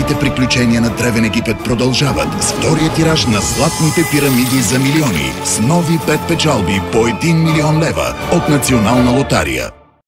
Незабравимите приключения на Древен Египет продължават с втория тираж на Златните пирамиди за милиони с нови 5 печалби по 1 милион лева от Национална лотария.